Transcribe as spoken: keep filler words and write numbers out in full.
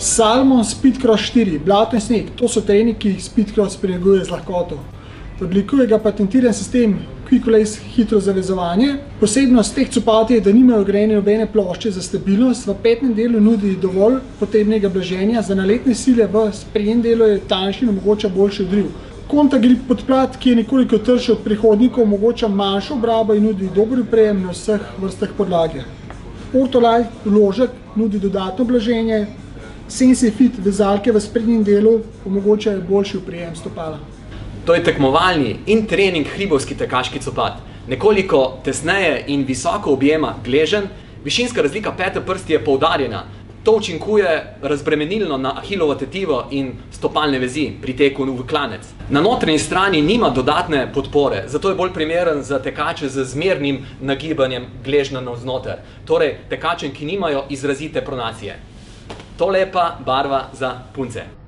Salomon Speedcross štiri, blato in sneg, to so treningi, ki jih Speedcross prilagojuje z lahkoto. Odlikuje ga patentiran sistem Quick Release hitro zavezovanje. Posebnost teh copat je, da nimajo vgrajene nobene plošče za stabilnost, v petnem delu nudi dovolj potrebnega blaženja, za naletne sile v sprednjem delu je tanjši in omogoča boljši odriv. Contagrip podplat, ki je nekoliko trši od prehodnikov, omogoča manjšo obrabo in nudi dober oprijem na vseh vrstah podlage. Ortolite vložek nudi dodatno blaženje, SensiFit vezalke v sprednjem delu omogočajo boljši oprijem stopala. To je tekmovalni in trening hribovski tekaški copat. Nekoliko tesneje in visoko objema gleženj, višinska razlika pete prsti je poudarjena. To učinkuje razbremenilno na ahilovo tetivo in stopalne vezi pri teku v klanec. Na notranji strani nima dodatne podpore, zato je bolj primeren za tekače z zmernim nagibanjem gležnja navznoter, torej tekačem, ki nimajo izrazite pronacije. To lepa barva za punce.